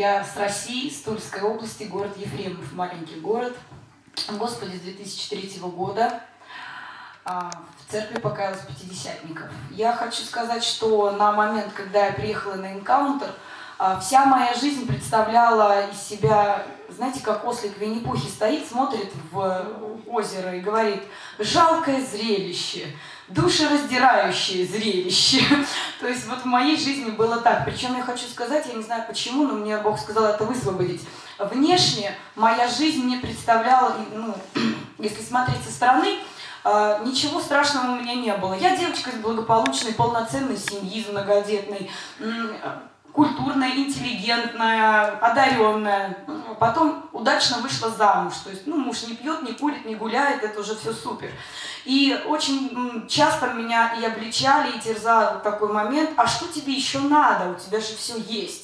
Я с России, с Тульской области, город Ефремов, маленький город. Господи, с 2003 года в церкви покаялась пятидесятников. Я хочу сказать, что на момент, когда я приехала на энкаунтер, вся моя жизнь представляла из себя, знаете, как ослик Винни-Пухи стоит, смотрит в озеро и говорит: жалкое зрелище, душераздирающее зрелище. То есть вот в моей жизни было так. Причем я хочу сказать, я не знаю почему, но мне Бог сказал это высвободить. Внешне моя жизнь не представляла, если смотреть со стороны, ничего страшного у меня не было. Я девочка из благополучной, полноценной семьи, из многодетной, культурная, интеллигентная, одаренная. Потом удачно вышла замуж. То есть, муж не пьет, не курит, не гуляет, это уже все супер. И очень часто меня и обличали, и терзал такой момент: а что тебе еще надо? У тебя же все есть.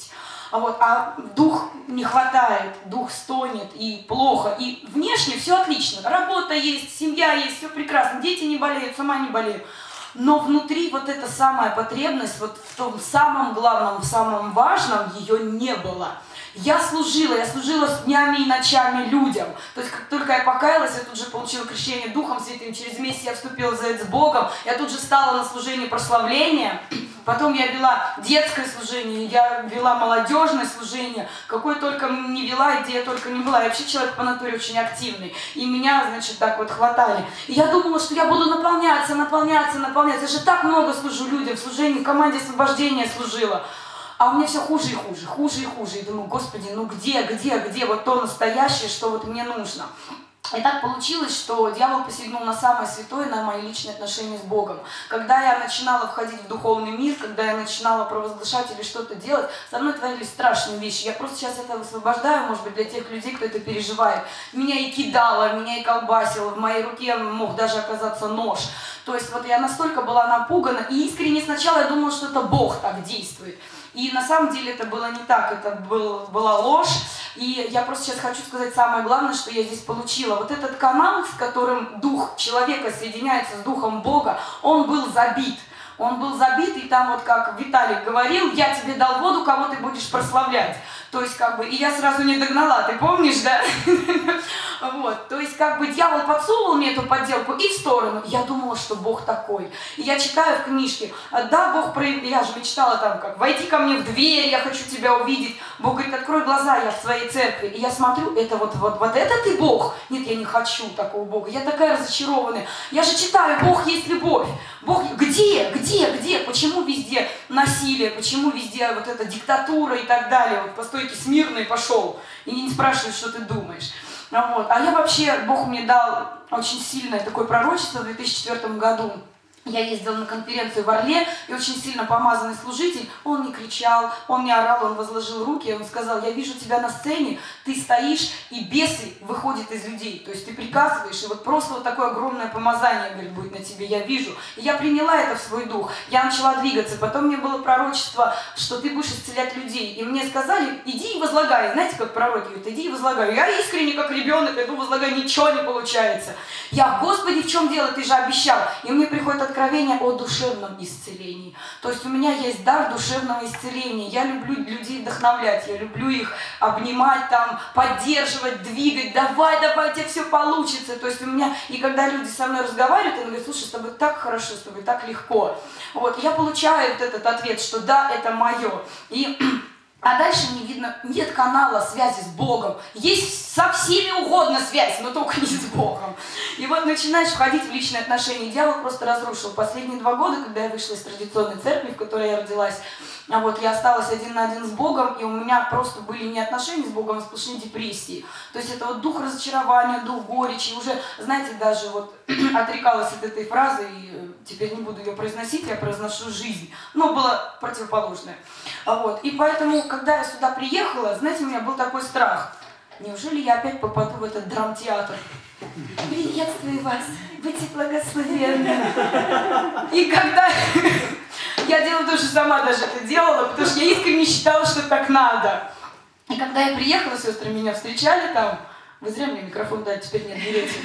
А дух не хватает, дух стонет, и плохо. И внешне все отлично. Работа есть, семья есть, все прекрасно. Дети не болеют, сама не болею. Но внутри вот эта самая потребность, вот в том самом главном, в самом важном, ее не было. Я служила с днями и ночами людям. То есть, как только я покаялась, я тут же получила крещение Духом Святым. Через месяц я вступила в завет с Богом. Я тут же стала на служение прославления. Потом я вела детское служение, я вела молодежное служение. Какое только не вела, и где я только не была. Я вообще человек по натуре очень активный. И меня, значит, так вот хватали. И я думала, что я буду наполняться. Я же так много служу людям. В служении, в команде освобождения служила. А у меня все хуже и хуже. И думаю: Господи, где вот то настоящее, что вот мне нужно? И так получилось, что дьявол посягнул на самое святое, на мои личные отношения с Богом. Когда я начинала входить в духовный мир, когда я начинала провозглашать или что-то делать, со мной творились страшные вещи. Я просто сейчас это высвобождаю, может быть, для тех людей, кто это переживает. Меня и кидало, меня и колбасило, в моей руке мог даже оказаться нож. То есть вот я настолько была напугана, и искренне сначала я думала, что это Бог так действует. И на самом деле это было не так, это была ложь. И я просто сейчас хочу сказать самое главное, что я здесь получила. Вот этот канал, с которым дух человека соединяется с духом Бога, он был забит. И там вот как Виталик говорил: я тебе дал воду, кого ты будешь прославлять. То есть и я сразу не догнала, ты помнишь, да? Вот, то есть дьявол подсунул мне эту подделку и в сторону. Я думала, что Бог такой. И я читаю в книжке: да, Бог я же мечтала там войди ко мне в дверь, я хочу тебя увидеть. Бог говорит: открой глаза, я в своей церкви. И я смотрю, это вот это ты Бог? Нет, я не хочу такого Бога. Я такая разочарованная. Я же читаю: Бог есть любовь. Бог где? Почему везде насилие? Почему везде вот эта диктатура и так далее? Вот по стойке смирно и пошел. И не спрашивают, что ты думаешь. А я вообще, Бог мне дал очень сильное такое пророчество в 2004 году. Я ездила на конференцию в Орле, и очень сильно помазанный служитель, он не кричал, он не орал, он возложил руки, он сказал: я вижу тебя на сцене, ты стоишь, и бесы выходят из людей. То есть ты приказываешь, и вот просто вот такое огромное помазание, говорит, будет на тебе, я вижу. И я приняла это в свой дух, я начала двигаться. Потом мне было пророчество, что ты будешь исцелять людей. И мне сказали: иди и возлагай. Знаете, как пророки говорят: иди и возлагай. Я искренне, как ребенок, иду возлагаю, ничего не получается. Я: Господи, в чем дело, ты же обещал. И мне приходит откровение о душевном исцелении. То есть у меня есть дар душевного исцеления. Я люблю людей вдохновлять, я люблю их обнимать, там, поддерживать, двигать. Давай, у тебя все получится. То есть у меня, и когда люди со мной разговаривают, они говорят: слушай, с тобой так хорошо, с тобой так легко. Вот, я получаю вот этот ответ, что да, это мое. А дальше не видно, нет канала связи с Богом. Есть со всеми угодно связь, но только не с Богом. И вот начинаешь входить в личные отношения. Дьявол просто разрушил. Последние 2 года, когда я вышла из традиционной церкви, в которой я родилась, я осталась один на один с Богом, и у меня просто были не отношения с Богом, а сплошные депрессии. То есть это вот дух разочарования, дух горечи. Уже, знаете, даже вот отрекалась от этой фразы, и теперь не буду ее произносить, я произношу жизнь. Но было противоположное. И поэтому, когда я сюда приехала, знаете, у меня был такой страх. Неужели я опять попаду в этот драмтеатр? Приветствую вас, будьте благословенны. И когда... Я делала тоже сама даже это делала, потому что я искренне считала, что так надо. И когда я приехала, сестры меня встречали там, вы зря мне микрофон дали, теперь не отберете.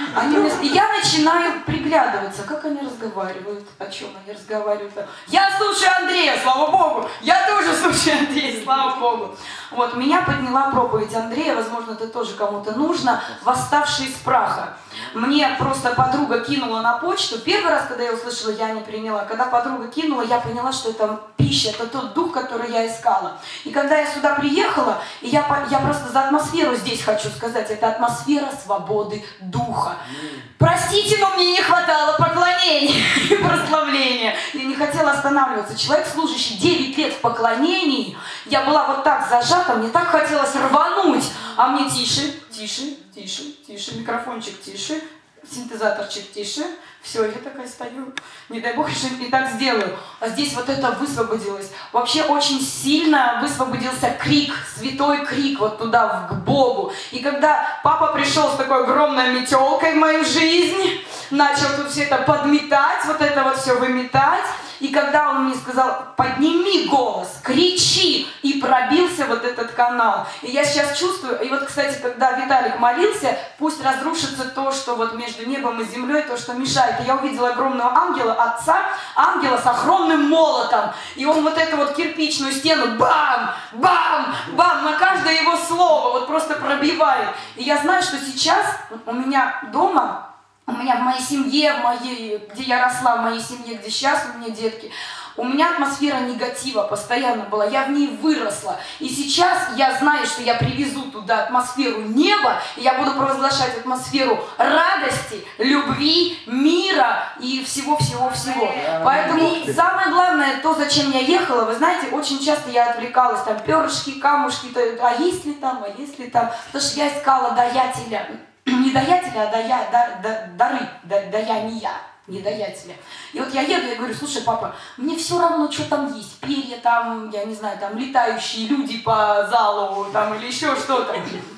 И я начинаю приглядываться, как они разговаривают, о чем они разговаривают. Я слушаю Андрея, слава Богу, я тоже слушаю Андрея, слава Богу. Вот, меня подняла проповедь Андрея, возможно, это тоже кому-то нужно, «Восставший из праха». Мне просто подруга кинула на почту. Первый раз, когда я услышала, я не приняла. Когда подруга кинула, я поняла, что это пища, это тот дух, который я искала. И когда я сюда приехала, и я просто за атмосферу здесь хочу сказать, это атмосфера свободы духа. Простите, но мне не хватало поклонения и прославления. Я не хотела останавливаться. Человек, служащий 9 лет в поклонении, я была вот так зажата, мне так хотелось рвануть. А мне тише, тише, тише, тише, микрофончик тише, синтезаторчик тише. Все, я такая стою, не дай бог, что не так сделаю. А здесь вот это высвободилось. Вообще очень сильно высвободился крик, святой крик вот туда, к Богу. И когда папа пришел с такой огромной метелкой в мою жизнь, начал тут все это подметать, вот это вот все выметать. И когда он мне сказал, подними голос, кричи, и пробился вот этот канал. И я сейчас чувствую, и вот, кстати, когда Виталик молился, пусть разрушится то, что вот между небом и землей, то, что мешает. И я увидела огромного ангела, отца, ангела с огромным молотом. И он вот эту вот кирпичную стену, бам, бам, бам, на каждое его слово вот просто пробивает. И я знаю, что сейчас у меня дома, у меня в моей семье, где я росла, в моей семье, где сейчас у меня детки, у меня атмосфера негатива постоянно была, я в ней выросла. И сейчас я знаю, что я привезу туда атмосферу неба, и я буду провозглашать атмосферу радости, любви, мира и всего-всего-всего. Поэтому самое главное, то, зачем я ехала, вы знаете, очень часто я отвлекалась, там, перышки, камушки, а есть ли там, потому что я искала даятеля. Не даятеля, а дары, даяния, не даятеля. И вот я еду, я говорю, слушай, папа, мне все равно, что там есть, перья там, я не знаю, там летающие люди по залу, там, или еще что-то.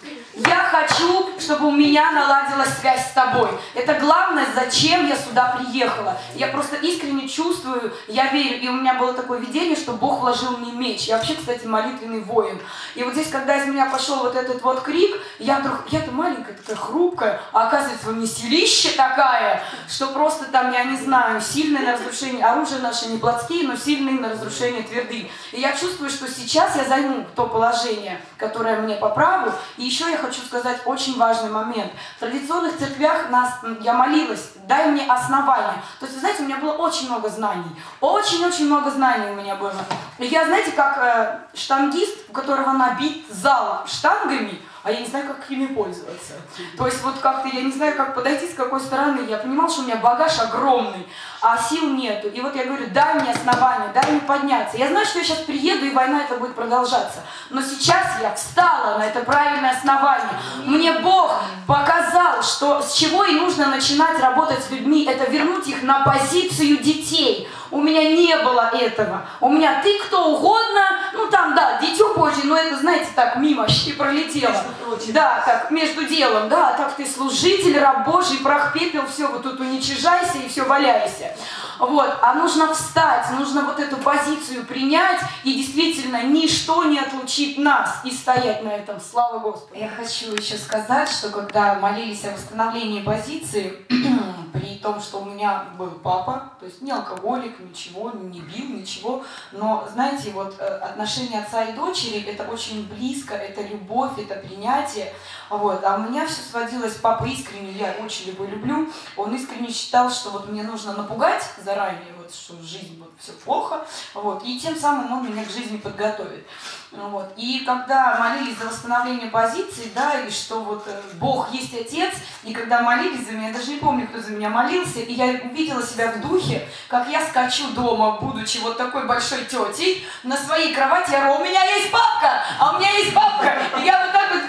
Я хочу, чтобы у меня наладилась связь с тобой. Это главное, зачем я сюда приехала. Я просто искренне чувствую, я верю, и у меня было такое видение, что Бог вложил мне меч. Я вообще, кстати, молитвенный воин. И вот здесь, когда из меня пошел вот этот вот крик, я-то маленькая, такая хрупкая, а оказывается, во мне силища такая, что просто там, я не знаю, сильное на разрушение, оружие наше не плотские, но сильные на разрушение тверды. И я чувствую, что сейчас я займу то положение, которое мне по праву, и еще я хочу сказать очень важный момент. В традиционных церквях я молилась, дай мне основания. То есть, вы знаете, у меня было очень много знаний. Очень-очень много знаний у меня было. И я, знаете, как штангист, у которого набит зал штангами, а я не знаю, как ими пользоваться. То есть вот как-то я не знаю, как подойти, с какой стороны. Я понимала, что у меня багаж огромный, а сил нету. И вот я говорю, дай мне основания, дай мне подняться. Я знаю, что я сейчас приеду, и война эта будет продолжаться. Но сейчас я встала на это правильное основание. Мне Бог показал, что с чего и нужно начинать работать с людьми, это вернуть их на позицию детей. У меня не было этого. У меня ты кто угодно, ну там, да, дитё Божье, но это, знаете, так мимо и пролетело. Да, так, между делом, да, так ты служитель, раб Божий, прах, пепел, все, вот тут уничижайся и все, валяйся. Вот, а нужно встать, нужно вот эту позицию принять, и действительно ничто не отлучит нас и стоять на этом. Слава Господу. Я хочу еще сказать, что когда молились о восстановлении позиции, при том, что у меня был папа, то есть не алкоголик, ничего, не бил, ничего, но, знаете, вот отношения отца и дочери, это очень близко, это любовь, это принятие, вот, а у меня все сводилось, папа искренне, я очень его люблю, он искренне считал, что вот мне нужно напугать заранее, вот, что жизнь, вот, все плохо, вот, и тем самым он меня к жизни подготовит. Вот. И когда молились за восстановление позиции, да, и что вот Бог есть Отец, и когда молились за меня, я даже не помню, кто за меня молился, и я увидела себя в духе, как я скачу дома, будучи вот такой большой тетей, на своей кровати, я говорю, у меня есть папка, а у меня есть папка, и я вот так вот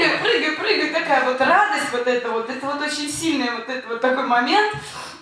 прыгаю, такая вот радость, это вот очень сильный вот этот вот такой момент.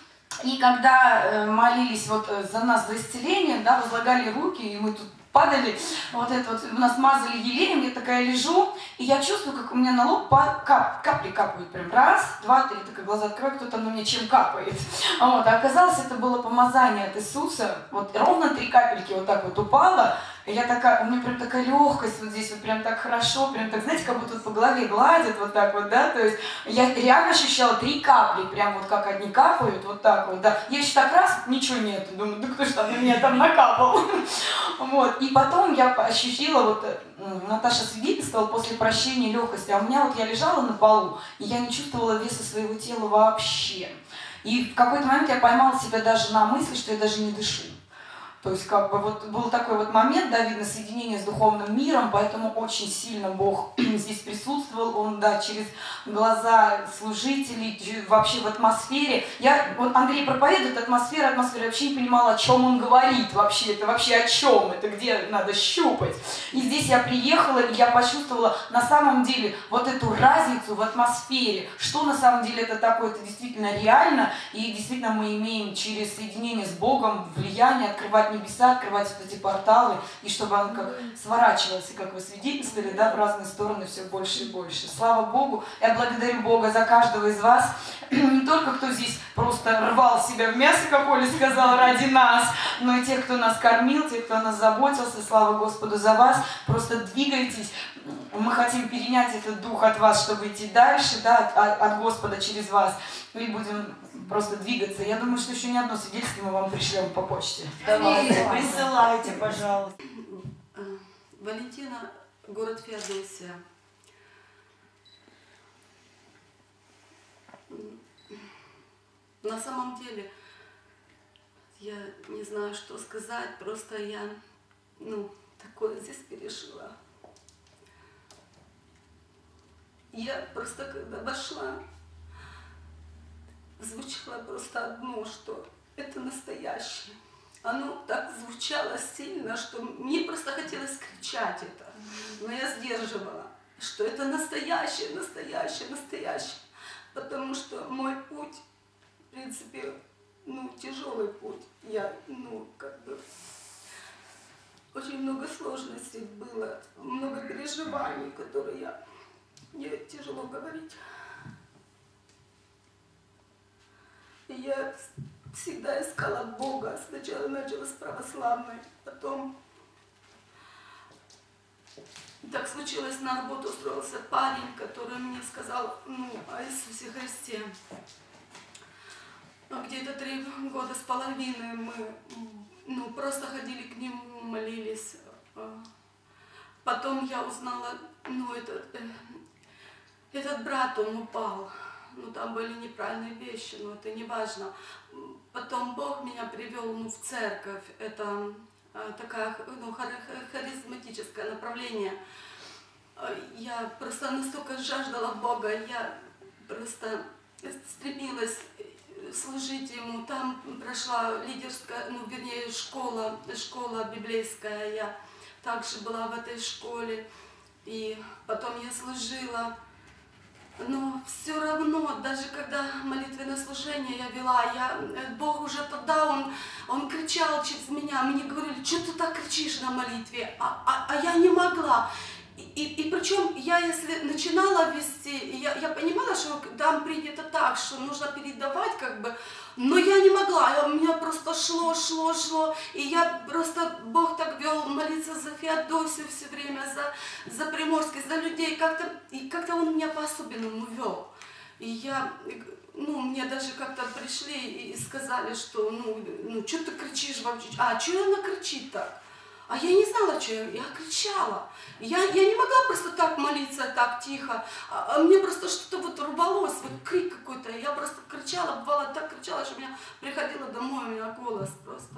И когда молились вот за нас, за исцеление, да, возлагали руки, и мы тут падали, вот это вот, нас мазали елеем, я такая лежу, и я чувствую, как у меня на лоб капли капают, прям раз, два, три, такая глаза открываю, кто там на меня чем капает. Вот, а оказалось, это было помазание от Иисуса, вот ровно 3 капельки вот так вот упало, и Я такая, у меня прям такая легкость вот здесь, вот прям так хорошо, прям так, знаете, как будто по голове гладят вот так вот, да, то есть я реально ощущала 3 капли, прям вот как одни капают, вот так вот, да. Я еще так раз, ничего нет, думаю, да кто ж там на меня там накапал. Вот, и потом я ощутила, вот Наташа свидетельствовала после прощения легкости, а у меня вот я лежала на полу, и я не чувствовала веса своего тела вообще. И в какой-то момент я поймала себя даже на мысли, что я даже не дышу. То есть как бы вот был такой вот момент, да, видно, соединение с духовным миром, поэтому очень сильно Бог здесь присутствовал, Он, да, через глаза служителей, вообще в атмосфере. Вот Андрей проповедует атмосфера, я вообще не понимала, о чем он говорит вообще, это вообще о чем, это где надо щупать. И здесь я приехала, и я почувствовала на самом деле вот эту разницу в атмосфере, что на самом деле это такое, это действительно реально, и действительно мы имеем через соединение с Богом влияние, открывать небеса, открывать вот эти порталы, и чтобы он как сворачивался, как вы свидетельствовали, да, в разные стороны все больше и больше. Слава Богу! Я благодарю Бога за каждого из вас, не только кто здесь просто рвал себя в мясо, как Оля сказала, ради нас, но и тех, кто нас кормил, тех, кто о нас заботился. Слава Господу за вас! Просто двигайтесь. Мы хотим перенять этот дух от вас, чтобы идти дальше, да, от Господа через вас. И будем просто двигаться. Я думаю, что еще ни одно свидетельство мы вам пришлем по почте. Давайте, присылайте, пожалуйста. Валентина, город Феодосия. На самом деле, я не знаю, что сказать, просто я, такое здесь пережила. Я просто, когда вошла, звучало просто одно, что это настоящее. Оно так звучало сильно, что мне просто хотелось кричать это. Но я сдерживала, что это настоящее, настоящее, настоящее. Потому что мой путь, в принципе, тяжелый путь. Я, очень много сложностей было, много переживаний, которые мне тяжело говорить. И я всегда искала Бога. Сначала начала с православной, потом так случилось, на работу устроился парень, который мне сказал, о Иисусе Христе. Где-то 3 года с половиной мы, просто ходили к нему, молились. Потом я узнала, этот брат, он упал. Там были неправильные вещи, но это не важно. Потом Бог меня привел в церковь. Это такое харизматическое направление. Я просто настолько жаждала Бога, я просто стремилась служить Ему. Там прошла лидерская, школа библейская. Я также была в этой школе. И потом я служила. Но все равно, даже когда молитвенное служение я вела, Бог уже тогда, Он кричал через меня, мне говорили, что ты так кричишь на молитве, а я не могла. И причем я, если начинала вести, я понимала, что там принято так, что нужно передавать но я не могла, у меня просто шло, и я просто, Бог так вел молиться за Феодосию все время, за Приморский, за людей, как-то Он меня по-особенному вел. И я, мне даже как-то пришли и сказали, что, что ты кричишь вообще, что она кричит так? А я не знала, что я кричала. Я не могла просто так молиться, так тихо. А мне просто что-то рвалось, крик какой-то. Я просто кричала, бывало так кричала, что у меня приходила домой, у меня голос просто.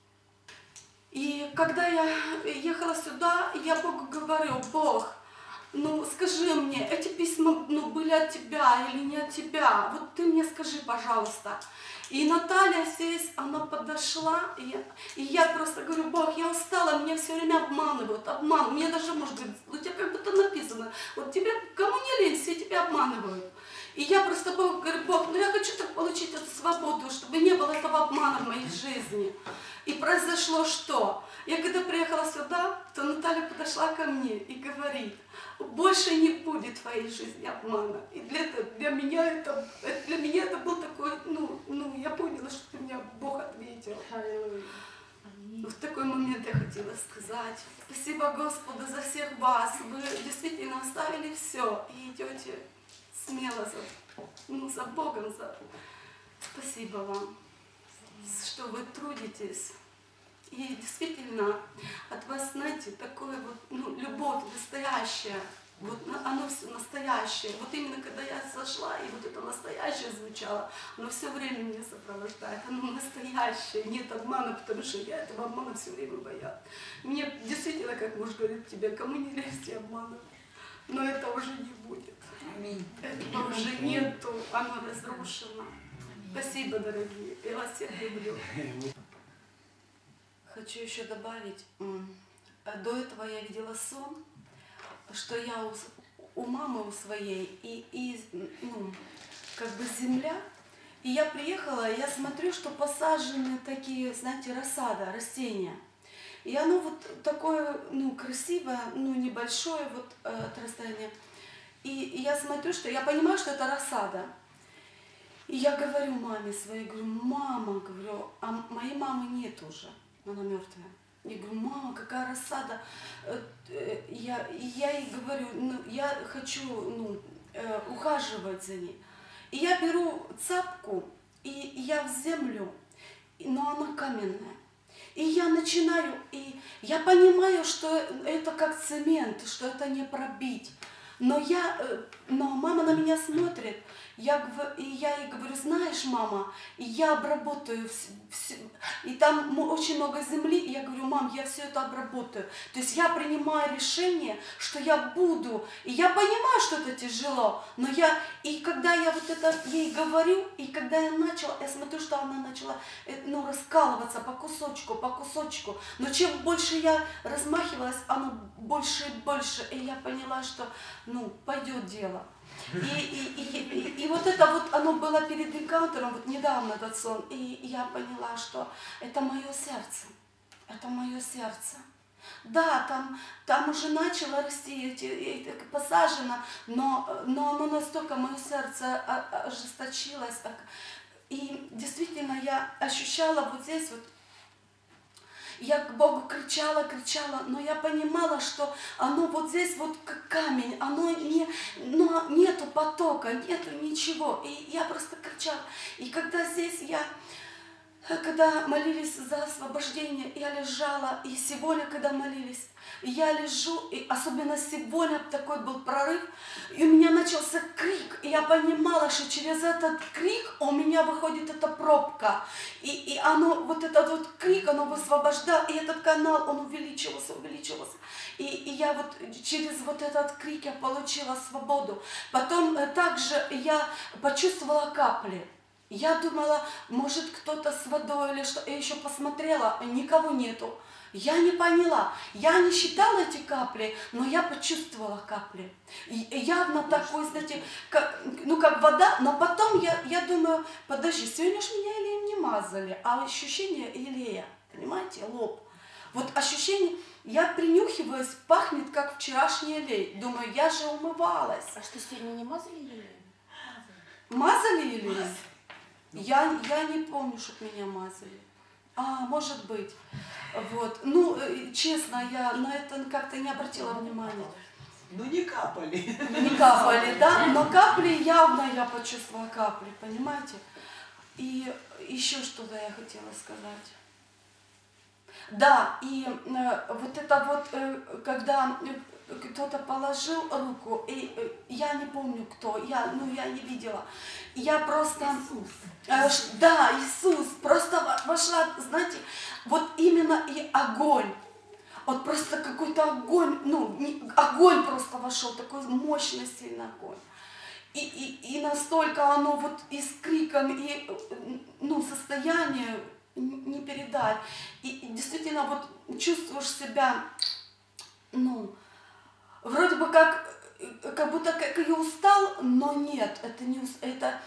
И когда я ехала сюда, я Богу говорю, Бог, скажи мне, эти письма были от Тебя или не от Тебя? Вот Ты мне скажи, пожалуйста. И Наталья здесь, она подошла, и я просто говорю, Бог, я устала, меня все время обманывают, мне даже, может быть, у тебя как будто написано, вот тебе, кому не лень, все тебя обманывают. И я просто Богу говорю, Бог, я хочу так получить эту свободу, чтобы не было этого обмана в моей жизни. И произошло что? Я когда приехала сюда, то Наталья подошла ко мне и говорит, больше не будет в твоей жизни обмана. И для меня это был такой, я поняла, что меня Бог ответил. Но в такой момент я хотела сказать: спасибо Господу за всех вас. Вы действительно оставили все и идете смело за Богом. Спасибо вам, что вы трудитесь. И действительно от вас, знаете, такое вот, любовь настоящая. Вот оно все настоящее. Вот именно когда я сошла, и вот это настоящее звучало, оно все время меня сопровождает. Оно настоящее, нет обмана, потому что я этого обмана все время боялась. Мне действительно, как муж говорит тебе, кому не лезьте обмана. Но это уже не будет. Аминь. Этого уже нету, оно разрушено. Спасибо, дорогие. Я вас всех люблю. Хочу еще добавить, до этого я видела сон, что я у мамы у своей, и как бы земля, и я приехала, и я смотрю, что посажены такие, знаете, рассада, растения. И оно вот такое, красивое, небольшое вот отрастание. И я смотрю, что я понимаю, что это рассада. И я говорю маме своей, говорю: мама, говорю, а моей мамы нет уже, она мертвая. Я говорю: мама, какая рассада. Я ей говорю: я хочу ухаживать за ней. И я беру цапку, и я в землю, но она каменная. И я начинаю, и я понимаю, что это как цемент, что это не пробить. Но мама на меня смотрит, и я ей говорю: знаешь, мама, я обработаю все, и там очень много земли, и я говорю: мам, я все это обработаю. То есть я принимаю решение, что я буду, и я понимаю, что это тяжело, но и когда я вот это ей говорю, и когда я начала, я смотрю, что она начала раскалываться по кусочку, но чем больше я размахивалась, оно больше и больше, и я поняла, что пойдет дело. И вот это вот, оно было перед энкаунтером, вот недавно этот сон, и я поняла, что это мое сердце, Да, там уже начало расти, посажено, но оно настолько, мое сердце ожесточилось, и действительно я ощущала вот здесь вот, я к Богу кричала, но я понимала, что оно вот здесь вот как камень, но нету потока, нету ничего. И я просто кричала. И когда здесь когда молились за освобождение, я лежала, и сегодня, когда молились, я лежу, и особенно сегодня такой был прорыв, и у меня начался крик, и я понимала, что через этот крик у меня выходит эта пробка, и оно, вот этот вот крик, оно высвобождало, и этот канал, он увеличивался, и я вот через вот этот крик я получила свободу. Потом также я почувствовала капли. Я думала, может кто-то с водой или что, я еще посмотрела, никого нету. Я не поняла, я не считала эти капли, но я почувствовала капли. И явно такой, знаете, как вода, но потом я думаю, подожди, сегодня же меня елеем не мазали, а ощущение елея, понимаете, лоб. Вот ощущение, я принюхиваюсь, пахнет как вчерашний елей. Думаю, я же умывалась. А что, сегодня не мазали елеем? Мазали елеем? Я не помню, чтобы меня мазали. Может быть. Вот. Честно, я на это как-то не обратила внимания. Не капали. Не капали, да? Но капли явно я почувствовала капли, понимаете? И еще что-то я хотела сказать. Да, и вот это вот, когда кто-то положил руку, и я не помню кто, я не видела. Я просто... Иисус. Да, Иисус. Просто вошла, знаете, вот именно и огонь. Вот просто какой-то огонь, огонь просто вошел, такой мощный, сильный огонь. И настолько оно вот и с криком, и состояние не передать. И действительно вот чувствуешь себя, вроде бы как будто как и устал, но нет, это не это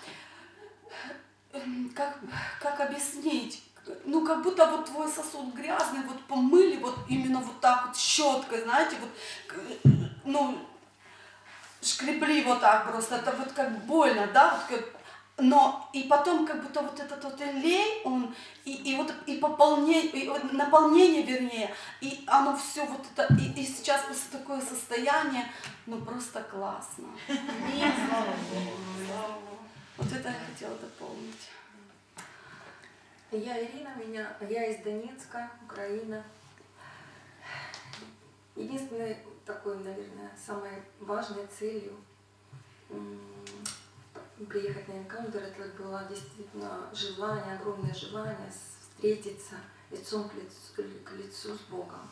как объяснить? Как будто вот твой сосуд грязный, вот помыли вот именно вот так вот щеткой, знаете, вот, шкребли вот так просто, это вот как больно, да, вот как, но и потом как будто вот этот вот елей, он, и наполнение, вернее, и оно все вот это, и сейчас просто такое состояние, ну просто классно. Вот это я хотела дополнить. Я Ирина, я из Донецка, Украина. Единственной такой, наверное, самой важной целью приехать на энкаунтер, это было действительно желание, огромное желание встретиться лицом к лицу с Богом.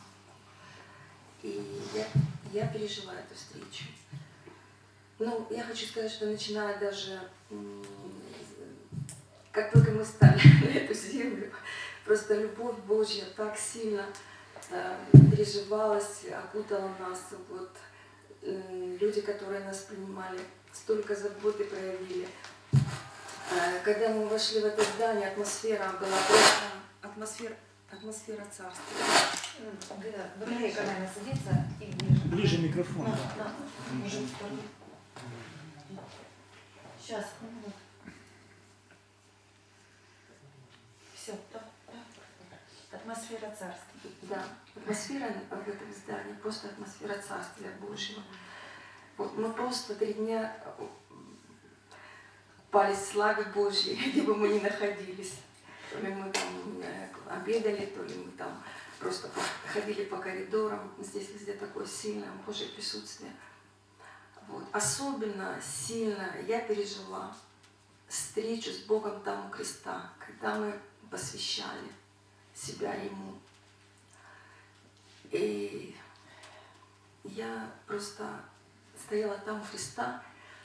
И я пережила эту встречу. Ну, я хочу сказать, что начиная даже, как только мы стали на эту землю, просто любовь Божья так сильно переживалась, окутала нас. Вот, люди, которые нас принимали, столько заботы проявили. Когда мы вошли в это здание, атмосфера была просто атмосфера царства. Батарейка, наверное, садится и ближе. Ближе микрофон. Да. Сейчас. Все. Атмосфера царства. Да, атмосфера в этом здании, просто атмосфера Царствия Божьего. Вот мы просто 3 дня купались в славе Божьей, где бы мы ни находились. То ли мы там обедали, то ли мы там просто ходили по коридорам. Здесь везде такое сильное Божье присутствие. Вот. Особенно сильно я пережила встречу с Богом там у креста, когда мы посвящали себя Ему. И я просто стояла там у Христа,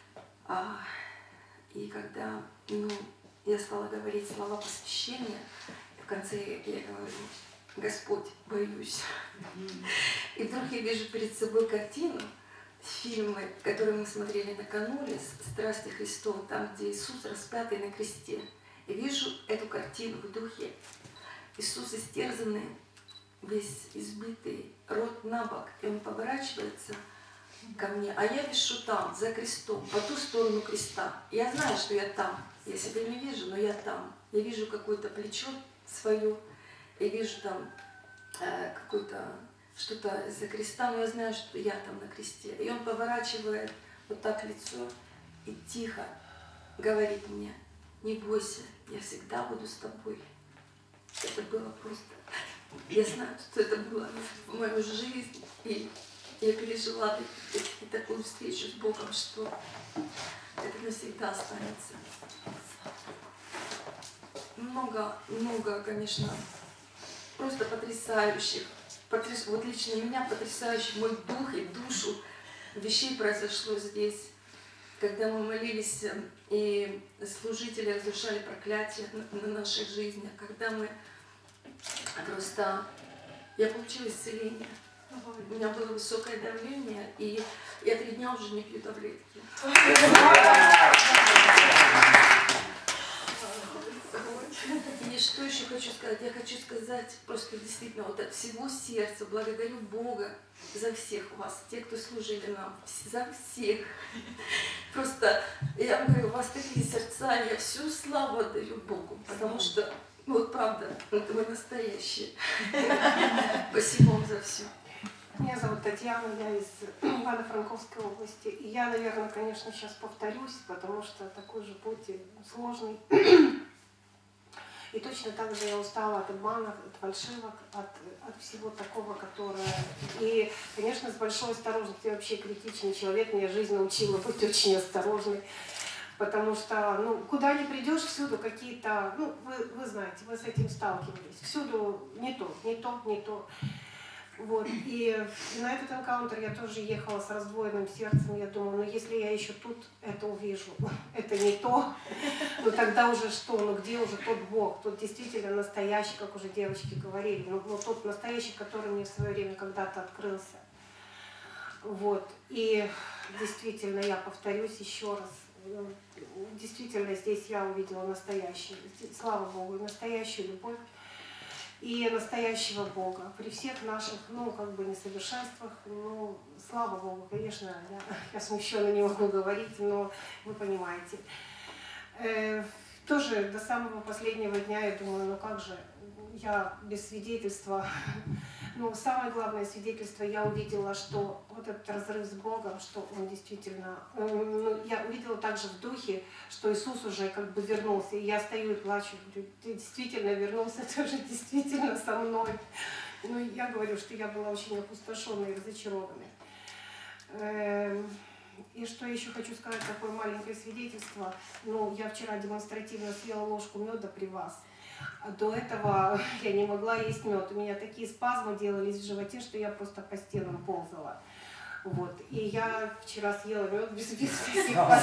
и когда я стала говорить слова посвящения, в конце я говорю: Господь, боюсь. И вдруг я вижу перед собой картину, фильмы, которые мы смотрели накануне, «Страсти Христова», там, где Иисус распятый на кресте. И вижу эту картину в духе. Иисус истерзанный, весь избитый, рот на бок, и Он поворачивается ко мне, а я вишу там, за крестом, по ту сторону креста. Я знаю, что я там, я себя не вижу, но я там. Я вижу какое-то плечо свое, я вижу там какое-то что-то за креста, но я знаю, что я там на кресте. И Он поворачивает вот так лицо и тихо говорит мне: не бойся, я всегда буду с тобой. Это было просто... Я знаю, что это было в мою жизнь, и я пережила такую встречу с Богом, что это навсегда останется. Много, конечно, просто потрясающих, вот лично меня потрясающих, мой дух и душу вещей произошло здесь, когда мы молились, и служители разрушали проклятие на нашей жизни, когда мы просто... Я получила исцеление. У меня было высокое давление, и я 3 дня уже не пью таблетки. И что еще хочу сказать? Я хочу сказать просто действительно вот от всего сердца благодарю Бога за всех вас, те, кто служили нам, за всех. Просто я говорю, у вас такие сердца, я всю славу отдаю Богу, потому что, вот правда, это вы настоящие. Спасибо вам за все. Меня зовут Татьяна, я из Ивано-Франковской области. И я, наверное, конечно, сейчас повторюсь, потому что такой же путь сложный. И точно так же я устала от обманов, от фальшивок, от всего такого, которое... И, конечно, с большой осторожностью, я вообще критичный человек, меня жизнь научила быть очень осторожной. Потому что, куда ни придешь, всюду какие-то... вы знаете, вы с этим сталкивались. Всюду не то. Вот. И на этот энкаунтер я тоже ехала с раздвоенным сердцем. Я думаю, если я еще тут это увижу, это не то, тогда уже что? Где уже тот Бог? Тот действительно настоящий, как уже девочки говорили. Тот настоящий, который мне в свое время когда-то открылся. Вот. И действительно, я повторюсь еще раз. Действительно, здесь я увидела настоящий, слава Богу, настоящую любовь и настоящего Бога. При всех наших, несовершенствах, слава Богу, конечно, я смущенно не могу говорить, но вы понимаете. тоже до самого последнего дня я думаю, ну как же, я без свидетельства. Ну, самое главное свидетельство, я увидела, что вот этот разрыв с Богом, что он действительно, ну, я увидела также в духе, что Иисус уже как бы вернулся. И я стою и плачу, говорю, ты действительно вернулся, ты уже действительно со мной. Ну, я говорю, что я была очень опустошенной и разочарованной. И что еще хочу сказать, такое маленькое свидетельство. Ну, я вчера демонстративно съела ложку меда при вас. А до этого я не могла есть мед. У меня такие спазмы делались в животе, что я просто по стенам ползала. Вот. И я вчера съела мед без спасибо.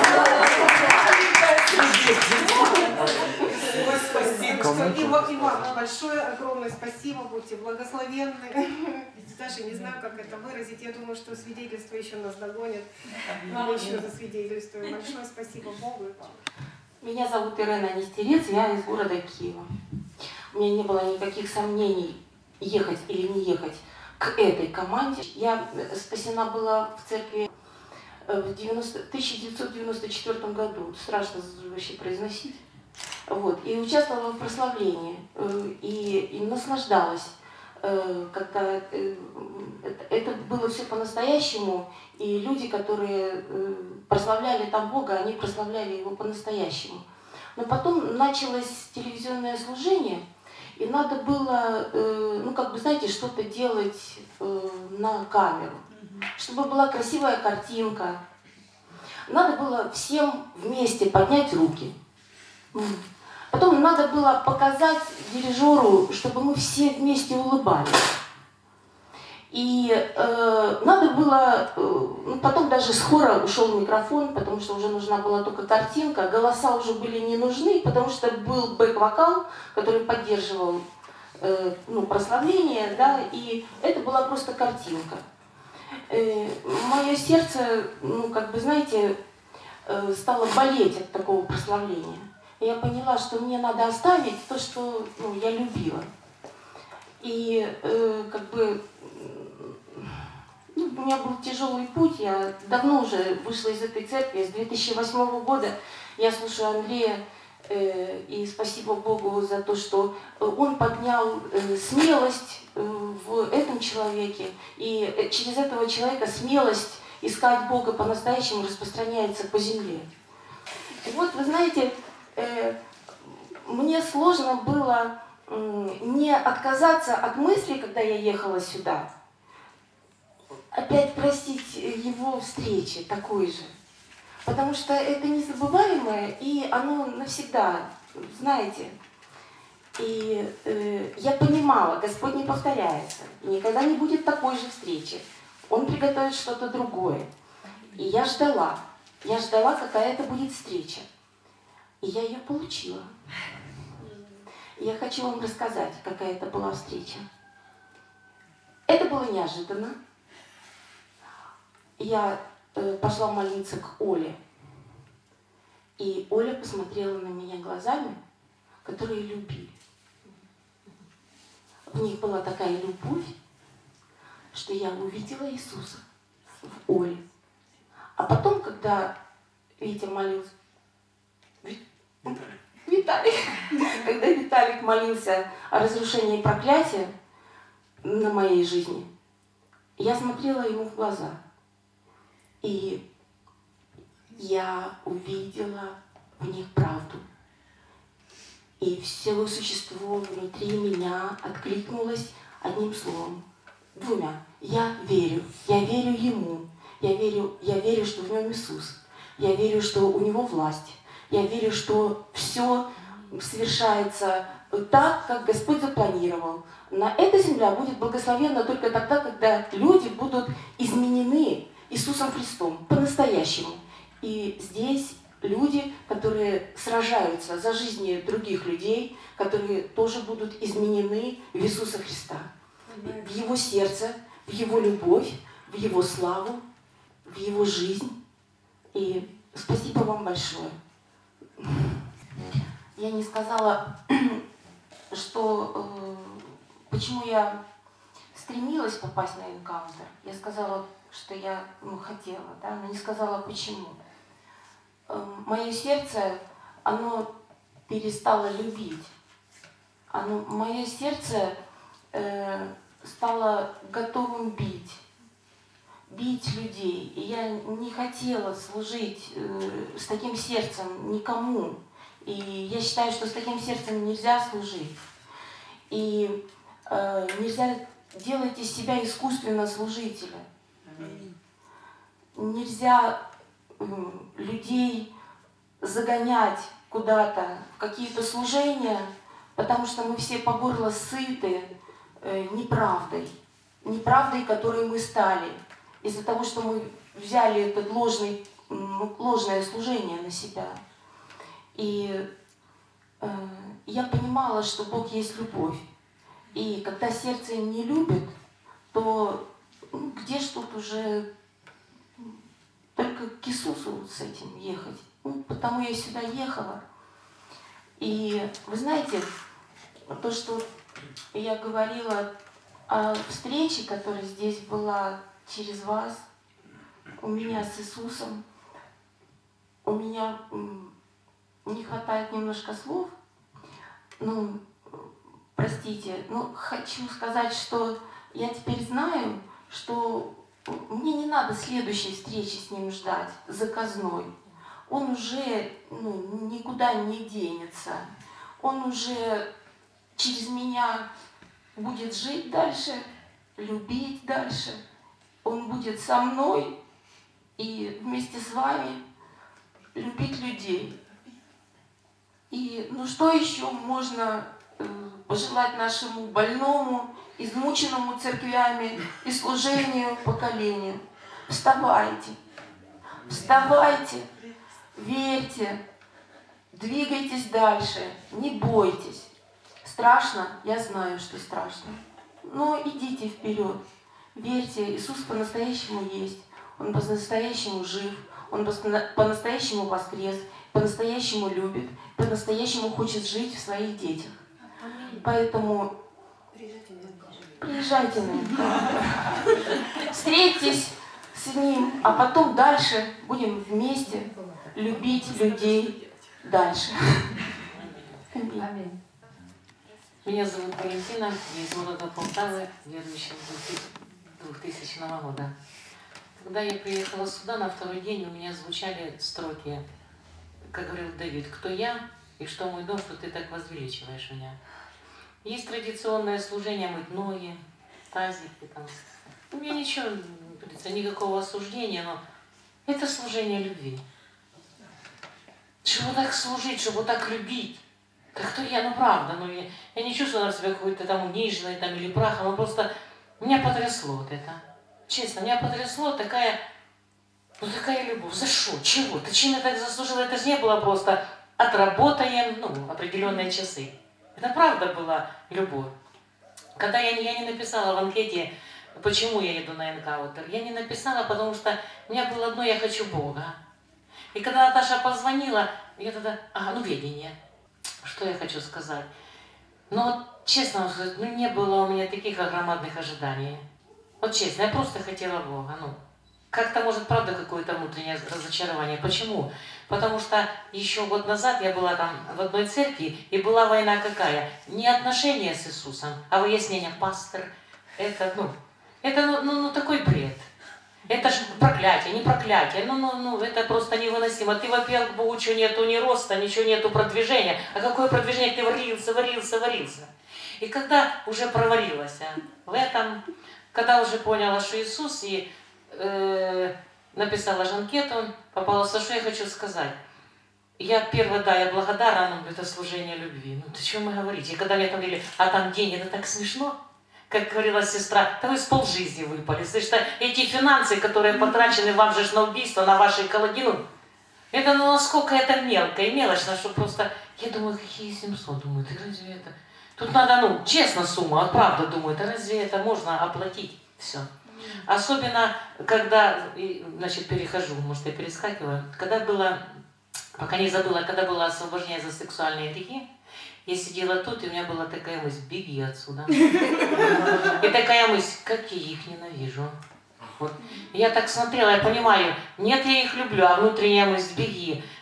И вам большое, огромное спасибо. Будьте благословенны. Даже не знаю, как это выразить. Я думаю, что свидетельство еще нас догонит. Мы еще засвидетельствуем. Большое спасибо Богу и вам. Меня зовут Ирена Нестерец, я из города Киева. У меня не было никаких сомнений, ехать или не ехать к этой команде. Я спасена была в церкви в 1994 году. Страшно вообще произносить. Вот. И участвовала в прославлении. И наслаждалась, когда это было все по-настоящему. И люди, которые прославляли там Бога, они прославляли Его по-настоящему. Но потом началось телевизионное служение, и надо было, ну как бы, знаете, что-то делать на камеру, чтобы была красивая картинка. Надо было всем вместе поднять руки. Потом надо было показать дирижеру, чтобы мы все вместе улыбались. И надо было, ну, потом даже с хора ушел микрофон, потому что уже нужна была только картинка, голоса уже были не нужны, потому что был бэк-вокал, который поддерживал ну, прославление, да, и это была просто картинка. Мое сердце, ну, как бы, знаете, стало болеть от такого прославления. И я поняла, что мне надо оставить то, что ну, я любила. И как бы ну, у меня был тяжелый путь, я давно уже вышла из этой церкви, с 2008 года я слушаю Андрея, и спасибо Богу за то, что он поднял смелость в этом человеке, и через этого человека смелость искать Бога по-настоящему распространяется по земле. И вот, вы знаете, мне сложно было не отказаться от мысли, когда я ехала сюда, опять просить его встречи такой же. Потому что это незабываемое, и оно навсегда, знаете. И я понимала, Господь не повторяется, и никогда не будет такой же встречи. Он приготовит что-то другое. И я ждала, какая это будет встреча. И я ее получила. Я хочу вам рассказать, какая это была встреча. Это было неожиданно. Я пошла молиться к Оле. И Оля посмотрела на меня глазами, которые любили. В них была такая любовь, что я увидела Иисуса в Оле. А потом, когда Витя молился... Виталик. Когда Виталик молился о разрушении проклятия на моей жизни, я смотрела ему в глаза. И я увидела в них правду. И все существо внутри меня откликнулось одним словом, двумя. Я верю Ему. Я верю, что в Нем Иисус. Я верю, что у Него власть. Я верю, что все совершается так, как Господь запланировал. На эта земля будет благословенна только тогда, когда люди будут изменены Иисусом Христом по-настоящему. И здесь люди, которые сражаются за жизни других людей, которые тоже будут изменены в Иисуса Христа. В Его сердце, в Его любовь, в Его славу, в Его жизнь. И спасибо вам большое. Я не сказала, что, почему я стремилась попасть на энкаунтер. Я сказала, что я хотела, да, но не сказала почему. Мое сердце, оно перестала любить. Мое сердце стало готовым бить людей. И я не хотела служить с таким сердцем никому. И я считаю, что с таким сердцем нельзя служить. И нельзя делать из себя искусственно служителя. Нельзя людей загонять куда-то в какие-то служения, потому что мы все по горло сыты неправдой, которой мы стали, из-за того, что мы взяли это ложное служение на себя. И я понимала, что Бог есть любовь. И когда сердце не любит, то где ж тут уже только к Иисусу с этим ехать. Потому я сюда ехала. И вы знаете, то, что я говорила о встрече, которая здесь была через вас, у меня с Иисусом, у меня не хватает немножко слов, простите, хочу сказать, что я теперь знаю, что мне не надо следующей встречи с ним ждать, заказной. Он уже никуда не денется. Он уже через меня будет жить дальше, любить дальше. Он будет со мной и вместе с вами любить людей. И что еще можно пожелать нашему больному, измученному церквями и служению поколению? Вставайте, вставайте, верьте, двигайтесь дальше, не бойтесь. Страшно? Я знаю, что страшно. Но идите вперед. Верьте, Иисус по-настоящему есть. Он по-настоящему жив. Он по-настоящему воскрес. По-настоящему любит. По-настоящему хочет жить в своих детях. Поэтому приезжайте на это. Встретитесь с ним, а потом дальше будем вместе любить людей дальше. Аминь. Меня зовут Валентина, я из города Полтавы, верующая с 2000 года. Когда я приехала сюда, на второй день у меня звучали строки, как говорил Давид: «Кто я и что мой дом, что ты так возвеличиваешь меня?» Есть традиционное служение мыть ноги, тазики там. У меня ничего, никакого осуждения, но это служение любви. Чтобы так служить, чтобы так любить. Да кто я? Правда, я не чувствую себя какой-то там униженной там, или прахом, просто меня потрясло вот это. Честно, меня потрясло такая любовь. За что? Чего? Ты чем я так заслужила? Это же не было просто отработаем, определенные часы. Это правда была любовь. Когда я не написала в анкете, почему я иду на энкаунтер, я не написала, потому что у меня было одно: я хочу Бога. И когда Наташа позвонила, я тогда, ведение. Что я хочу сказать? Честно, не было у меня таких громадных ожиданий. Вот честно, я просто хотела Бога. Как-то, может, правда, какое-то внутреннее разочарование. Почему? Потому что еще год назад я была там в одной церкви, и была война какая? Не отношения с Иисусом, а выяснение: пастор, это такой бред. Это же проклятие, не проклятие. Это просто невыносимо. Ты вопил к Богу, что нету ни роста, ничего нету продвижения. А какое продвижение? Ты варился. И когда уже проварилась в этом, когда уже поняла, что Иисус, и написала же анкету, попалась, что я хочу сказать. Я я благодарна, это служение любви. Ты что мы говорите? И когда мне там говорили: а там деньги, это так смешно. Как говорила сестра, да вы с полжизни выпали. Слышите, эти финансы, которые потрачены вам же на убийство, на ваши экологии, это насколько это мелко и мелочно, что просто... Я думаю, какие 700, думаю, ты разве это... Тут надо, честно, сумма, правда, думаю, да разве это можно оплатить? Все. Особенно, когда, перехожу, может, я перескакиваю, когда было, пока не забыла, когда было освобождение за сексуальные грехи, я сидела тут, и у меня была такая мысль: беги отсюда. И такая мысль: как я их ненавижу. Вот. Я так смотрела, я понимаю, нет, я их люблю, а внутренняя мысль: беги.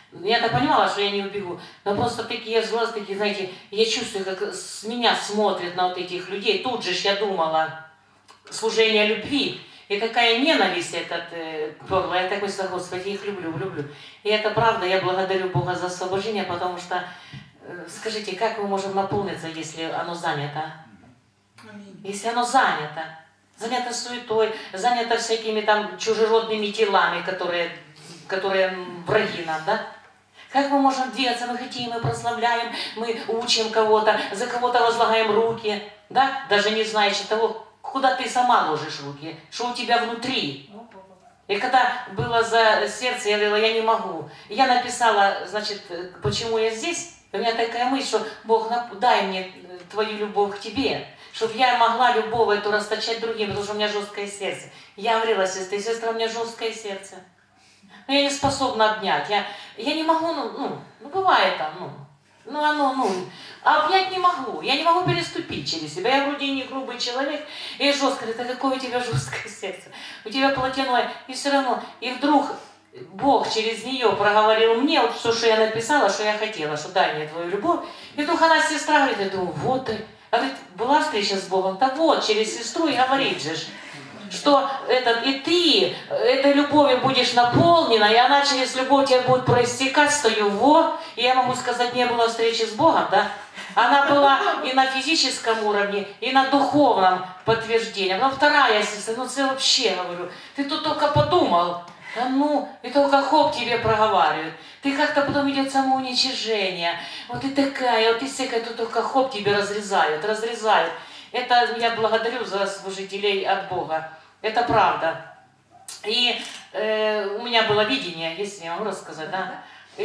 Я-то понимала, что я не убегу, но просто такие глаза, такие, знаете, я чувствую, как с меня смотрят на вот этих людей. Тут же я думала, служение любви. И какая ненависть этот перла. Я такой сказала: Господи, я их люблю, люблю. И это правда, я благодарю Бога за освобождение, потому что, скажите, как мы можем наполниться, если оно занято? Если оно занято. Занято суетой, занято всякими там чужеродными телами, которые враги нам, да? Как мы можем двигаться? Мы хотим, мы прославляем, мы учим кого-то, за кого-то возлагаем руки, да? Даже не знающий того, куда ты сама ложишь руки, что у тебя внутри. И когда было за сердце, я говорила, я не могу. И я написала, значит, почему я здесь. У меня такая мысль, что Бог, дай мне твою любовь к тебе, чтобы я могла любовь эту расточать другим, потому что у меня жесткое сердце. Я говорила сестре: сестра, у меня жесткое сердце. Но я не способна обнять. Я не могу, бывает там, обнять не могу. Я не могу переступить через себя. Я вроде не грубый человек, и жестко. Это какое у тебя жесткое сердце. У тебя плотяное. И все равно. И вдруг Бог через нее проговорил мне вот все, что я написала, что я хотела, что дай мне твою любовь. И вдруг она, сестра, говорит, я думаю, вот ты. Говорит, была встреча с Богом, так вот, через сестру и говорит же, что и ты этой любовью будешь наполнена, и она через любовь тебя будет проистекать, стою, вот. И я могу сказать, не было встречи с Богом, да? Она была и на физическом уровне, и на духовном подтверждении. Но вторая сестра, ты вообще, говорю, ты тут только подумал, и только хоп тебе проговаривают. Ты как-то потом идет самоуничижение. Вот ты такая, вот ты всякая, тут только хоп тебе разрезают. Это я благодарю за служителей от Бога. Это правда. И у меня было видение, если я могу рассказать, да?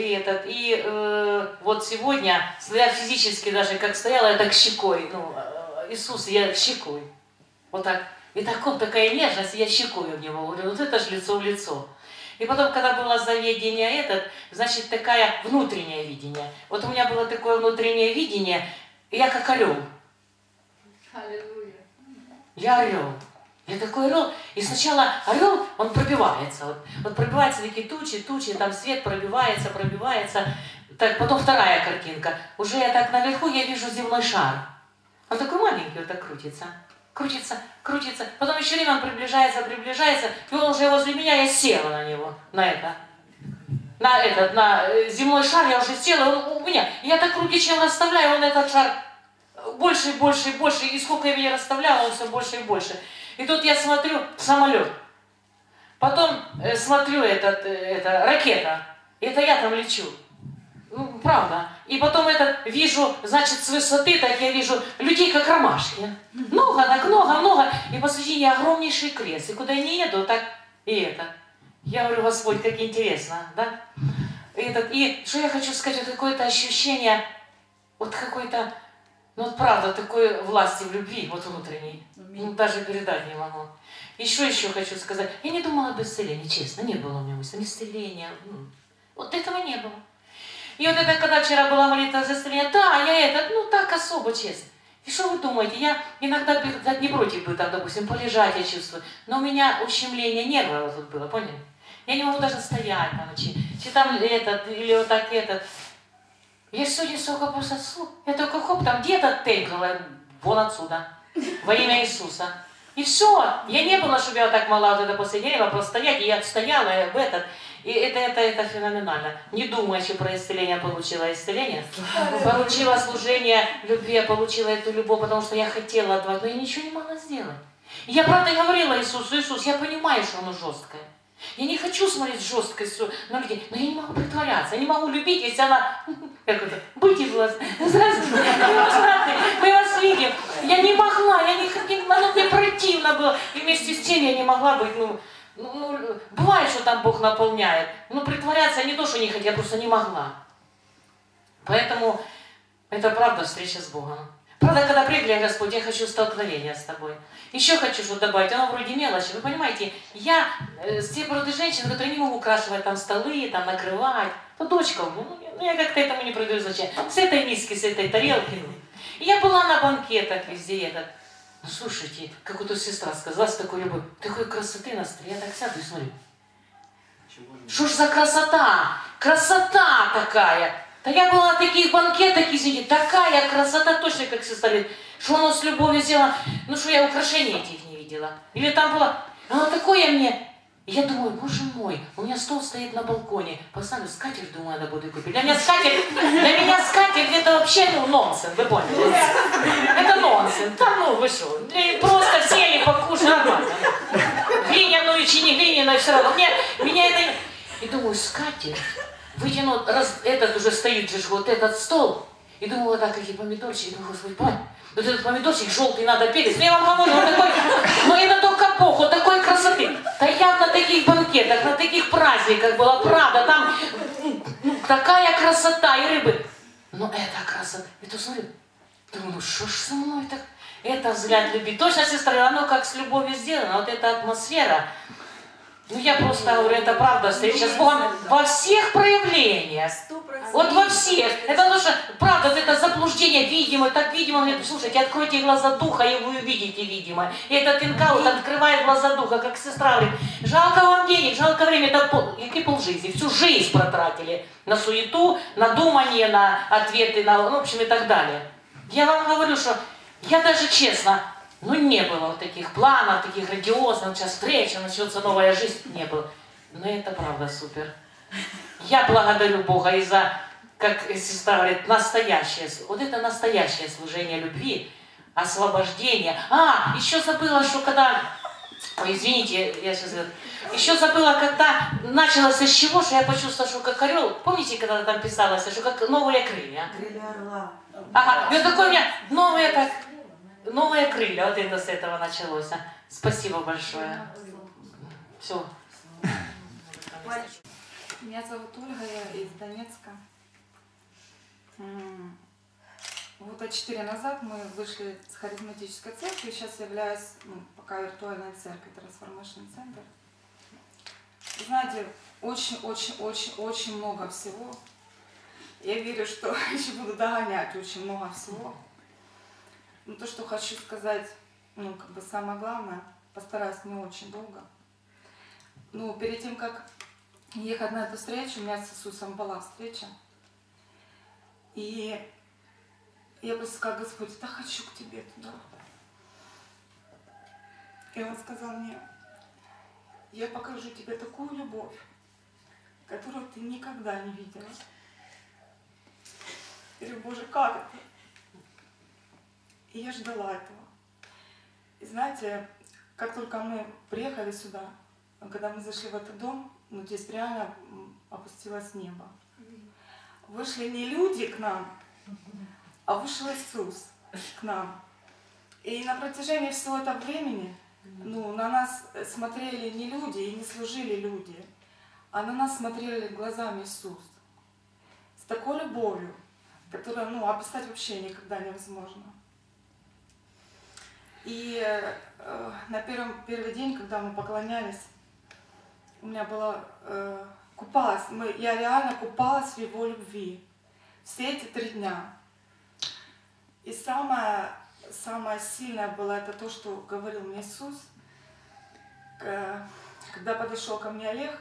Вот сегодня, я физически даже как стояла, я так щекой, Иисус, я щекой. Вот так. И такая нежность, я щекой в него говорю, вот это же лицо в лицо. И потом, когда было заведение значит, такое внутреннее видение. Вот у меня было такое внутреннее видение, я как орел. Аллилуйя. Я орел. Я такой орел. И сначала орел, он пробивается. Вот пробиваются такие тучи, там свет пробивается. Так, потом вторая картинка. Уже я так наверху, я вижу земной шар. Он такой маленький, вот так крутится. Крутится. Потом еще время он приближается, и он уже возле меня, я села на него, на земной шар, я уже села, он у меня. Я так руки чем расставляю, он этот шар больше и больше, и сколько я меня расставляла, он все больше и больше. И тут я смотрю, самолет. Потом смотрю, ракета. Это я там лечу. Правда. И потом вижу, значит, с высоты, так я вижу людей, как ромашки. Много. И посредине огромнейший крест. И куда я не еду, так и это. Я говорю, Господь, как интересно, да? И что я хочу сказать, вот какое-то ощущение, вот какой-то, правда, такой власти в любви, вот внутренней. Даже передать не могу. Еще хочу сказать, я не думала об исцелении, честно, не было у меня мысли, исцеления. Вот этого не было. И вот это, когда вчера была молитва за исцеление, да, я так особо, честно. И что вы думаете, я иногда не против бы, там, допустим, полежать, я чувствую, но у меня ущемление нервов вот тут было, поняли? Я не могу даже стоять, там, или вот так, Я сегодня столько просто, я только хоп, там где-то тейкала, вон отсюда, во имя Иисуса. И все, я не была, чтобы я вот так могла вот это последнее время просто стоять, и я стояла и это феноменально. Не думая, что про исцеление получила исцеление. Получила служение любви, я получила эту любовь, потому что я хотела отдавать, но я ничего не могла сделать. И я правда говорила Иисусу, Иисус, я понимаю, что оно жесткое. Я не хочу смотреть жесткостью на людей, но я не могу притворяться, я не могу любить, если она, будьте властны, мы вас видим. Я не могла, оно мне противно было, и вместе с тем я не могла быть, бывает, что там Бог наполняет, но притворяться не то, что не хотела, я просто не могла. Поэтому это правда встреча с Богом. Правда, когда прыгали, Господь, я хочу столкновения с тобой. Еще хочу что-то добавить, оно вроде мелочи. Вы понимаете, я с тех рода женщин, которые не могу украшивать там столы, там накрывать. Дочка у меня, я как-то этому не придаю значения. С этой миски, с этой тарелки. И я была на банкетах везде слушайте, как вот сестра сказала, с такой любовью, такой красоты на столе. Я так сяду и смотрю. Что ж за красота? Красота такая! Да я была на таких банкетах, извините, такая красота, точно как сестра говорит, что оно с любовью сделано, ну что я украшений этих не видела. Или там было, оно такое мне. И я думаю, боже мой, у меня стол стоит на балконе. Поставлю скатерть, думаю, надо буду купить. Для меня скатерть это вообще нонсенс, вы поняли? Это нонсенс. Да ну вы что, просто сели, покушали, нормально. Глиняную, чи не глиняную, все равно. Меня это... И думаю, скатерть, вытяну, этот уже стоит же вот этот стол. И думаю, вот так какие помидорчики, думаю, господи, вот этот помидорчик желтый, надо перец. Я вам говорю, он такой, ну и на ту капуху, такой красоты. Да я на таких банкетах, на таких праздниках была, правда, там такая красота и рыбы. Но это красота. И то смотрю, думаю, ну что ж со мной так? Это взгляд любви. Точно, сестра, оно как с любовью сделано, вот эта атмосфера. Ну я просто говорю, это правда, встреча с Богом во всех проявлениях. Вот во всех. Это потому что, правда, вот это заблуждение видимо, так видимо, мне, слушайте, откройте глаза духа, и вы увидите видимо. И этот инкаут открывает глаза духа, как сестра говорит, жалко вам денег, жалко время, это полжизни, всю жизнь протратили на суету, на думание, на ответы, на, ну, в общем, и так далее. Я вам говорю, что я даже честно, ну не было вот таких планов, таких грандиозных, сейчас встреча, начнется новая жизнь, не было. Но это правда супер. Я благодарю Бога и за, как сестра говорит, настоящее, вот это настоящее служение любви, освобождение. А, еще забыла, что когда, ой, извините, я сейчас, еще забыла, когда началось с чего, что я почувствовала, что как орел, помните, когда там писалось, что как новые крылья? Крылья орла. Ага, и вот такое у меня новые крылья, вот это с этого началось. Спасибо большое. Все. Меня зовут Ольга, я из Донецка. Года 4 назад мы вышли с харизматической церкви, сейчас являюсь пока виртуальной церковью, Transformation Center. Знаете, очень много всего. Я верю, что еще буду догонять очень много всего. Но то, что хочу сказать, ну, как бы самое главное, постараюсь не очень долго. Ну, перед тем, как ехать на эту встречу, у меня с Иисусом была встреча. И я просто сказала, Господь, да хочу к Тебе туда. И Он сказал мне, я покажу тебе такую любовь, которую ты никогда не видела. Я говорю, Боже, как это? И я ждала этого. И знаете, как только мы приехали сюда, когда мы зашли в этот дом, ну здесь реально опустилось небо. Вышли не люди к нам, а вышел Иисус к нам. И на протяжении всего этого времени, ну, на нас смотрели не люди и не служили люди, а на нас смотрели глазами Иисус. С такой любовью, которую, ну, описать вообще никогда невозможно. И на первый день, когда мы поклонялись, у меня было купалась, я реально купалась в Его любви все эти 3 дня. И самое сильное было это то, что говорил мне Иисус, когда подошел ко мне Олег,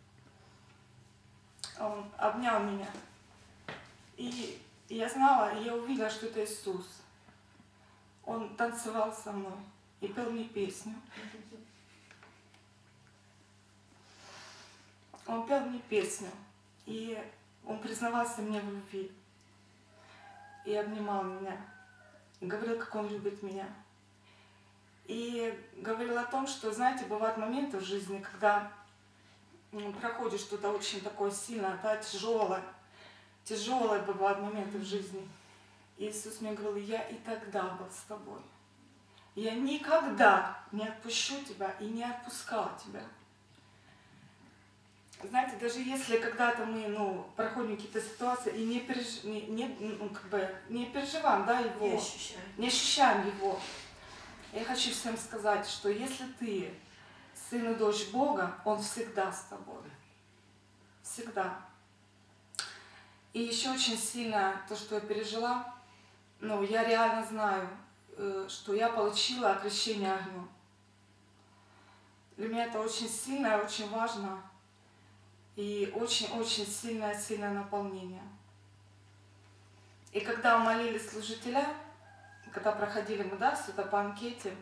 он обнял меня. И я знала, и я увидела, что это Иисус. Он танцевал со мной и пел мне песню. Он пел мне песню, и он признавался мне в любви. И обнимал меня, и говорил, как он любит меня. И говорил о том, что, знаете, бывают моменты в жизни, когда проходит что-то очень такое сильное, да, тяжелое. Тяжелые бывают моменты в жизни. И Иисус мне говорил, я и тогда был с тобой. Я никогда не отпущу тебя и не отпускала тебя. Знаете, даже если когда-то мы проходим какие-то ситуации и не переживаем, да, его, не ощущаем его, я хочу всем сказать, что если ты сын и дочь Бога, Он всегда с тобой. Всегда. И еще очень сильно то, что я пережила, я реально знаю, что я получила крещение огнем. Для меня это очень сильно и очень важно. и очень-очень сильное наполнение. И когда молились служителя, когда проходили мы, да, все это по анкете,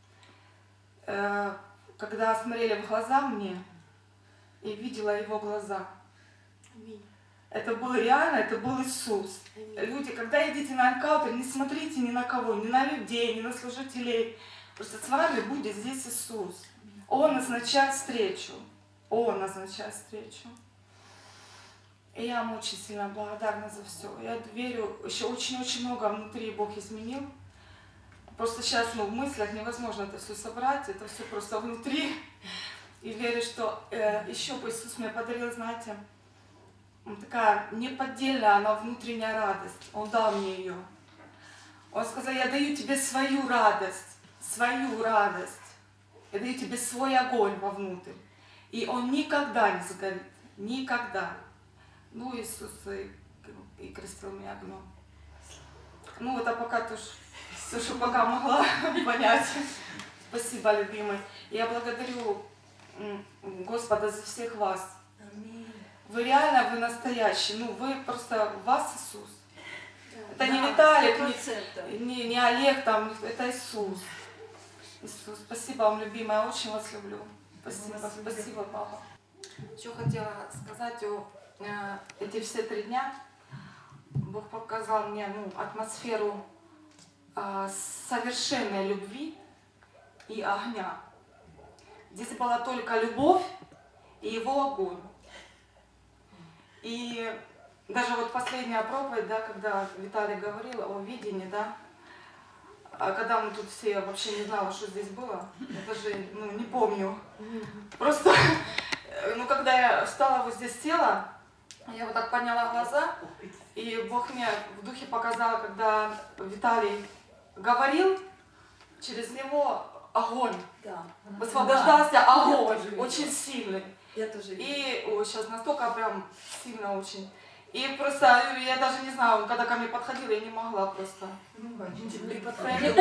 когда смотрели в глаза мне и видела его глаза, это был реально, это был Иисус. Люди, когда идите на энкаунтер, не смотрите ни на кого, ни на людей, ни на служителей. Просто с вами будет здесь Иисус. Он назначает встречу. Он назначает встречу. И я вам очень сильно благодарна за все. Я верю, еще очень-очень много внутри Бог изменил. Просто сейчас, в мыслях невозможно это все собрать, это все просто внутри. И верю, что еще бы Иисус мне подарил, знаете, такая неподдельная, она внутренняя радость. Он дал мне ее. Он сказал: я даю тебе свою радость, свою радость. Я даю тебе свой огонь вовнутрь. И он никогда не сгорит. Никогда. Ну, Иисус и крестил меня огнем. Ну, это пока тоже все, что пока могла понять. Спасибо, любимый. Я благодарю Господа за всех вас. Вы реально, вы настоящий. Ну, вы просто, вас Иисус. Это не Виталик, не Олег, там, это Иисус. Иисус, спасибо вам, любимая, я очень вас люблю. Спасибо, спасибо, папа. Что хотела сказать, эти все 3 дня Бог показал мне атмосферу совершенной любви и огня. Здесь была только любовь и его огонь. И даже вот последняя проповедь, да, когда Виталий говорил о видении, да, когда мы тут все вообще не знала, что здесь было, я даже не помню. Просто, когда я встала, вот здесь села, я вот так подняла глаза, и Бог мне в духе показал, когда Виталий говорил, через него огонь, высвобождался огонь, очень сильный. Я тоже и сейчас настолько прям сильно очень. И просто я даже не знаю, когда ко мне подходила, я не могла просто. Я не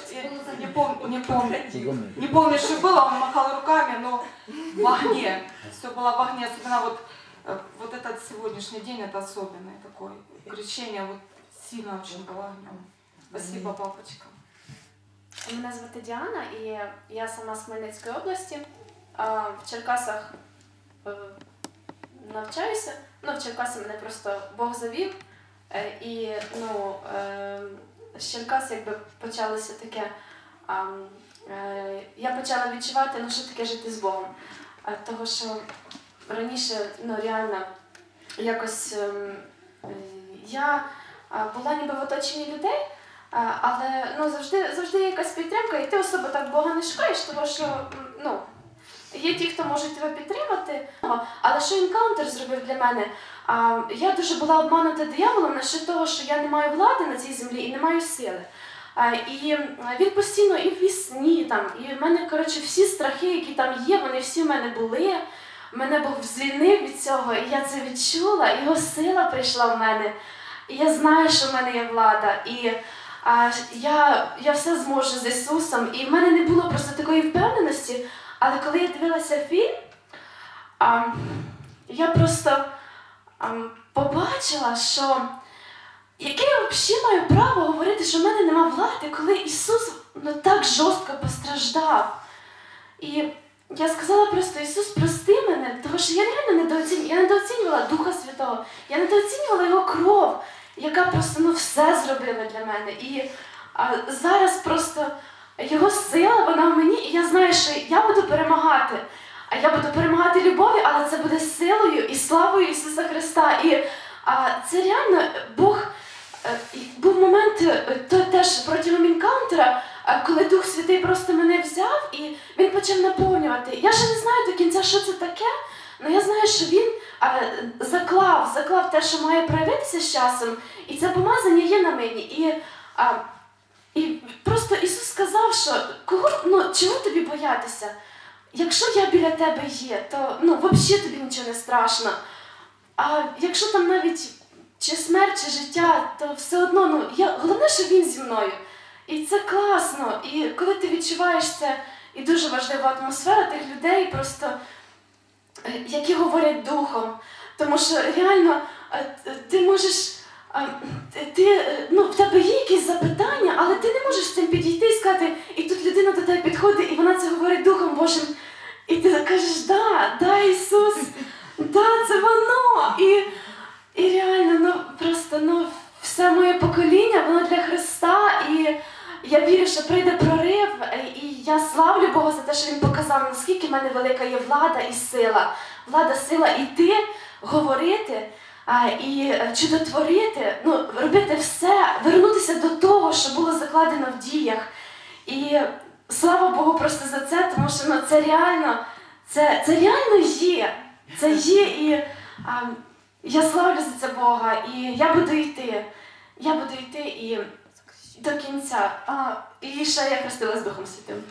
помню, что было, он махал руками, но в огне. Все было в огне, особенно вот этот сегодняшний день, это особенный такой. Крещение вот сильно очень было огнем. Спасибо, папочка. Мене звати Діана, і я сама з Хмельницької області. В Черкасах навчаюся. В Черкаси мене просто Бог завів. І з Черкас якби почалося таке, я почала відчувати, що таке жити з Богом. Того, що раніше, реально, якось я була ніби в оточенні людей, але завжди є якась підтримка, і ти особо так Бога не шукаєш, тому що є ті, хто можуть тебе підтримати. Але що енкаунтер зробив для мене? Я дуже була обманута дияволом насчет того, що я не маю влади на цій землі і не маю сили. І він постійно і в сні, і в мене, всі страхи, які там є, вони всі в мене були. Мене Бог звільнив від цього, і я це відчула, і його сила прийшла в мене. І я знаю, що в мене є влада. І я все зможу з Ісусом. І в мене не було просто такої впевненості. Але коли я дивилася фільм, я просто побачила, що яке я взагалі маю право говорити, що в мене нема влади, коли Ісус так жорстко постраждав. І я сказала просто: Ісус, прости мене, тому що я реально недооцінювала Духа Святого, я недооцінювала Його кров, яка просто все зробила для мене. І зараз просто Його сила, вона в мені, і я знаю, що я буду перемагати. А я буду перемагати любов'ю, але це буде силою і славою Ісуса Христа. І це реально Бог... Був момент теж протягом енкаунтера, коли Дух Святий просто мене взяв і Він почав наповнювати. Я ще не знаю до кінця, що це таке, але я знаю, що Він заклав те, що має проявитися з часом, і це помазання є на мені. І просто Ісус сказав, що чого тобі боятися? Якщо я біля тебе є, то взагалі тобі нічого не страшно. А якщо там навіть чи смерть, чи життя, то все одно, головне, що Він зі мною. І це класно. І коли ти відчуваєш це, і дуже важлива атмосфера тих людей, просто які говорять духом. Тому що реально ти можеш, в тебе є якісь запитання, але ти не можеш з цим підійти і сказати, і тут людина до тебе підходить, і вона це говорить Духом Божим. І ти кажеш, да, Ісус, да, це воно. І реально, просто, все моє покоління, воно для Христа, і я вірю, що прийде прорив, і я славлю Бога за те, що Він показав, наскільки в мене велика є влада і сила. Влада, сила іти, говорити і чудотворити, робити все, вернутися до того, що було закладено в діях. І слава Богу просто за це, тому що це реально є. Це є, і я славлю за це Бога, і я буду йти. Я буду йти і до кінця. І ще я хрестилась Духом Святим.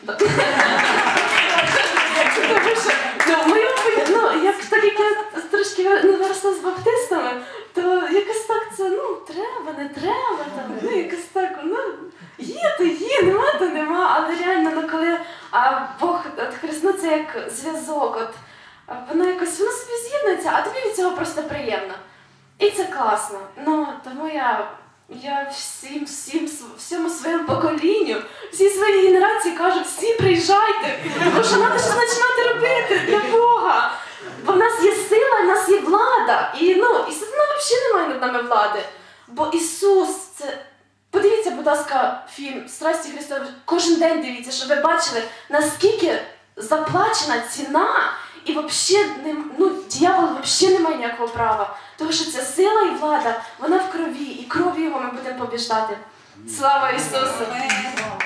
Так як я трошки виросла з баптистами, то якось так це, треба, не треба, якось так, є, то є, нема, то нема, але реально, коли Бог, Христ, це як зв'язок, воно собі з'єднується, а тобі від цього просто приємно. І це класно. Тому я всьому своєму поколінню, всій своїй генерації кажу, всі приїжджайте, тому що треба щось починати робити для Бога. Бо в нас є сила, в нас є влада. І сатана взагалі немає над нами влади. Бо Ісус, це... Подивіться, будь ласка, фільм «Страсті Христові». Кожен день дивіться, щоб ви бачили, наскільки заплачена ціна. І взагалі, дьявол взагалі не має ніякого права. Тому що ця сила і влада, вона в крові. І кров'ю його ми будемо побіждати. Слава Ісусу!